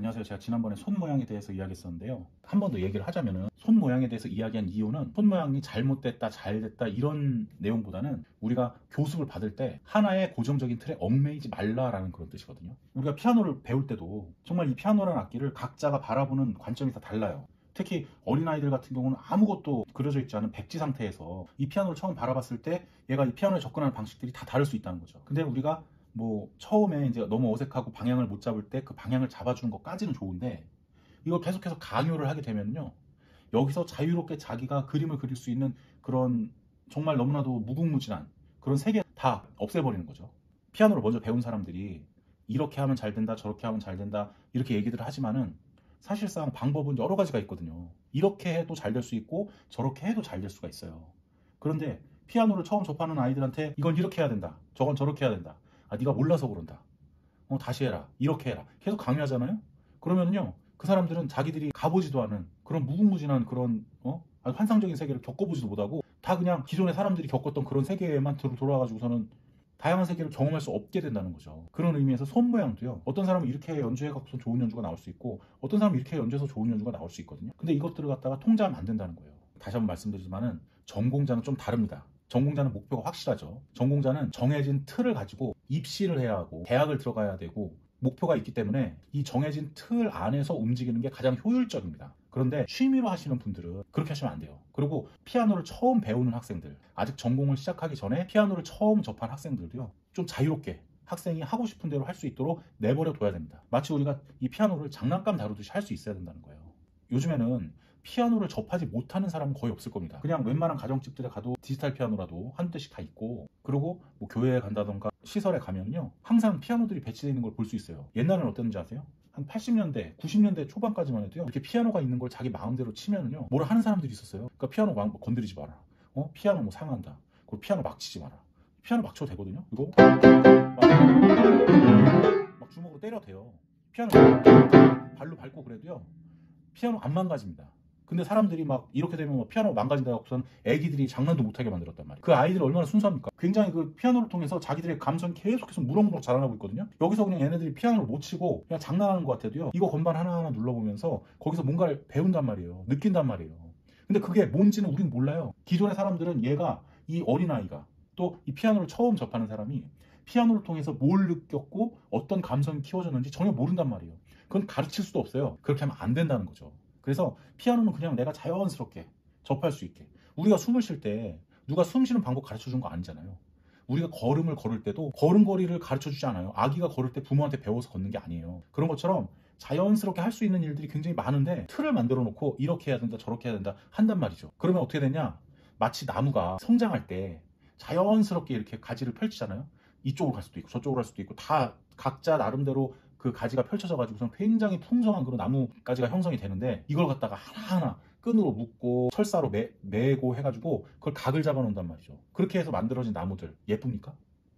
안녕하세요. 제가 지난번에 손 모양에 대해서 이야기했었는데요. 한 번 더 얘기를 하자면은 손 모양에 대해서 이야기한 이유는 손 모양이 잘못됐다, 잘됐다 이런 내용보다는 우리가 교습을 받을 때 하나의 고정적인 틀에 얽매이지 말라라는 그런 뜻이거든요. 우리가 피아노를 배울 때도 정말 이 피아노라는 악기를 각자가 바라보는 관점이 다 달라요. 특히 어린아이들 같은 경우는 아무것도 그려져 있지 않은 백지 상태에서 이 피아노를 처음 바라봤을 때 얘가 이 피아노에 접근하는 방식들이 다 다를 수 있다는 거죠. 근데 우리가 처음에 이제 너무 어색하고 방향을 못 잡을 때 그 방향을 잡아주는 것까지는 좋은데 이걸 계속해서 강요를 하게 되면요, 여기서 자유롭게 자기가 그림을 그릴 수 있는 그런 정말 너무나도 무궁무진한 그런 세계 다 없애버리는 거죠. 피아노를 먼저 배운 사람들이 이렇게 하면 잘 된다, 저렇게 하면 잘 된다 이렇게 얘기들 하지만은 사실상 방법은 여러 가지가 있거든요. 이렇게 해도 잘 될 수 있고 저렇게 해도 잘 될 수가 있어요. 그런데 피아노를 처음 접하는 아이들한테 이건 이렇게 해야 된다, 저건 저렇게 해야 된다, 네가 몰라서 그런다, 다시 해라, 이렇게 해라 계속 강요하잖아요. 그러면요, 그 사람들은 자기들이 가보지도 않은 그런 무궁무진한 그런 아주 환상적인 세계를 겪어보지도 못하고 다 그냥 기존의 사람들이 겪었던 그런 세계에만 돌아가지고서는 다양한 세계를 경험할 수 없게 된다는 거죠. 그런 의미에서 손 모양도요, 어떤 사람은 이렇게 연주해갖고서 좋은 연주가 나올 수 있고 어떤 사람은 이렇게 연주해서 좋은 연주가 나올 수 있거든요. 근데 이것들을 갖다가 통제하면 안 된다는 거예요. 다시 한번 말씀드리지만은 전공자는 좀 다릅니다. 전공자는 목표가 확실하죠. 전공자는 정해진 틀을 가지고 입시를 해야 하고 대학을 들어가야 되고 목표가 있기 때문에 이 정해진 틀 안에서 움직이는 게 가장 효율적입니다. 그런데 취미로 하시는 분들은 그렇게 하시면 안 돼요. 그리고 피아노를 처음 배우는 학생들, 아직 전공을 시작하기 전에 피아노를 처음 접한 학생들도요, 좀 자유롭게 학생이 하고 싶은 대로 할 수 있도록 내버려 둬야 됩니다. 마치 우리가 이 피아노를 장난감 다루듯이 할 수 있어야 된다는 거예요. 요즘에는 피아노를 접하지 못하는 사람은 거의 없을 겁니다. 그냥 웬만한 가정집들에 가도 디지털 피아노라도 한 대씩 다 있고, 그리고 교회에 간다던가 시설에 가면요, 항상 피아노들이 배치되어 있는 걸 볼 수 있어요. 옛날에는 어땠는지 아세요? 한 80년대, 90년대 초반까지만 해도요, 이렇게 피아노가 있는 걸 자기 마음대로 치면은요, 뭐라 하는 사람들이 있었어요. 그러니까 피아노 건드리지 마라. 피아노 상한다. 그리고 피아노 막 치지 마라. 피아노 막 쳐도 되거든요. 이거 막 주먹으로 때려도 돼요. 피아노 발로 밟고 그래도요, 피아노 안 망가집니다. 근데 사람들이 막 이렇게 되면 피아노 망가진다고 해서 애기들이 장난도 못하게 만들었단 말이에요. 그 아이들이 얼마나 순수합니까? 굉장히 그 피아노를 통해서 자기들의 감성이 계속해서 무럭무럭 자라나고 있거든요. 여기서 그냥 얘네들이 피아노를 못 치고 그냥 장난하는 것 같아도요, 이거 건반 하나하나 눌러보면서 거기서 뭔가를 배운단 말이에요. 느낀단 말이에요. 근데 그게 뭔지는 우린 몰라요. 기존의 사람들은 얘가, 이 어린아이가, 또 이 피아노를 처음 접하는 사람이 피아노를 통해서 뭘 느꼈고 어떤 감성이 키워졌는지 전혀 모른단 말이에요. 그건 가르칠 수도 없어요. 그렇게 하면 안 된다는 거죠. 그래서 피아노는 그냥 내가 자연스럽게 접할 수 있게, 우리가 숨을 쉴 때 누가 숨 쉬는 방법 가르쳐 준 거 아니잖아요. 우리가 걸음을 걸을 때도 걸음걸이를 가르쳐 주지 않아요. 아기가 걸을 때 부모한테 배워서 걷는 게 아니에요. 그런 것처럼 자연스럽게 할 수 있는 일들이 굉장히 많은데 틀을 만들어 놓고 이렇게 해야 된다, 저렇게 해야 된다 한단 말이죠. 그러면 어떻게 되냐, 마치 나무가 성장할 때 자연스럽게 이렇게 가지를 펼치잖아요. 이쪽으로 갈 수도 있고 저쪽으로 갈 수도 있고 다 각자 나름대로 그 가지가 펼쳐져 가지고선 굉장히 풍성한 그런 나무가지가 형성이 되는데, 이걸 갖다가 하나하나 끈으로 묶고 철사로 매고 해가지고 그걸 각을 잡아 놓는단 말이죠. 그렇게 해서 만들어진 나무들 예쁩니까?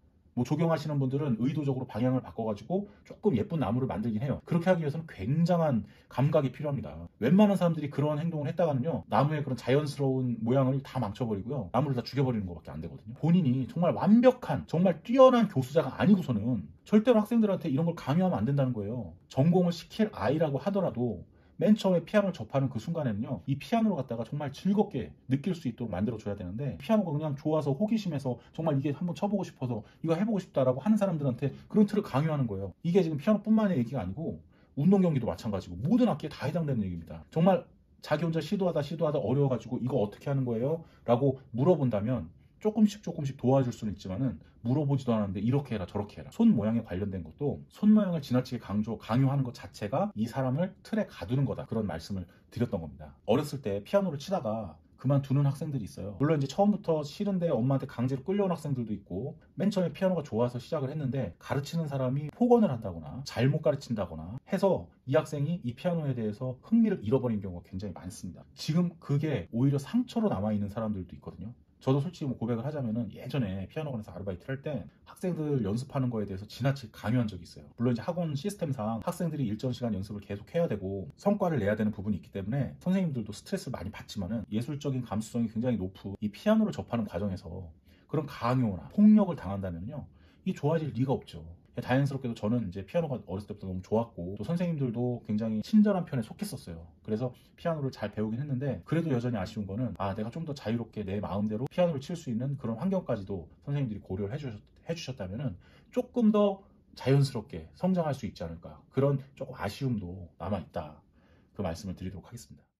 조경하시는 분들은 의도적으로 방향을 바꿔가지고 조금 예쁜 나무를 만들긴 해요. 그렇게 하기 위해서는 굉장한 감각이 필요합니다. 웬만한 사람들이 그런 행동을 했다가는요, 나무의 그런 자연스러운 모양을 다 망쳐버리고요, 나무를 다 죽여버리는 것밖에 안 되거든요. 본인이 정말 완벽한, 정말 뛰어난 교수자가 아니고서는 절대로 학생들한테 이런 걸 강요하면 안 된다는 거예요. 전공을 시킬 아이라고 하더라도 맨 처음에 피아노를 접하는 그 순간에는요, 이 피아노를 갖다가 정말 즐겁게 느낄 수 있도록 만들어줘야 되는데, 피아노가 그냥 좋아서 호기심에서 정말 이게 한번 쳐보고 싶어서 이거 해보고 싶다라고 하는 사람들한테 그런 틀을 강요하는 거예요. 이게 지금 피아노뿐만의 얘기가 아니고 운동 경기도 마찬가지고 모든 악기에 다 해당되는 얘기입니다. 정말 자기 혼자 시도하다 어려워가지고 이거 어떻게 하는 거예요? 라고 물어본다면 조금씩 도와줄 수는 있지만은 물어보지도 않았는데 이렇게 해라 저렇게 해라. 손 모양에 관련된 것도 손 모양을 지나치게 강요하는 것 자체가 이 사람을 틀에 가두는 거다, 그런 말씀을 드렸던 겁니다. 어렸을 때 피아노를 치다가 그만두는 학생들이 있어요. 물론 이제 처음부터 싫은데 엄마한테 강제로 끌려온 학생들도 있고, 맨 처음에 피아노가 좋아서 시작을 했는데 가르치는 사람이 폭언을 한다거나 잘못 가르친다거나 해서 이 학생이 이 피아노에 대해서 흥미를 잃어버린 경우가 굉장히 많습니다. 지금 그게 오히려 상처로 남아있는 사람들도 있거든요. 저도 솔직히 고백을 하자면은 예전에 피아노관에서 아르바이트를 할 때 학생들 연습하는 거에 대해서 지나치게 강요한 적이 있어요. 물론 이제 학원 시스템상 학생들이 일정 시간 연습을 계속 해야 되고 성과를 내야 되는 부분이 있기 때문에 선생님들도 스트레스를 많이 받지만은 예술적인 감수성이 굉장히 높은 이 피아노를 접하는 과정에서 그런 강요나 폭력을 당한다면요, 이 좋아질 리가 없죠. 다행스럽게도 저는 이제 피아노가 어렸을 때부터 너무 좋았고 또 선생님들도 굉장히 친절한 편에 속했었어요. 그래서 피아노를 잘 배우긴 했는데 그래도 여전히 아쉬운 거는 내가 좀 더 자유롭게 내 마음대로 피아노를 칠 수 있는 그런 환경까지도 선생님들이 고려를 해주셨다면은 조금 더 자연스럽게 성장할 수 있지 않을까, 그런 조금 아쉬움도 남아있다, 그 말씀을 드리도록 하겠습니다.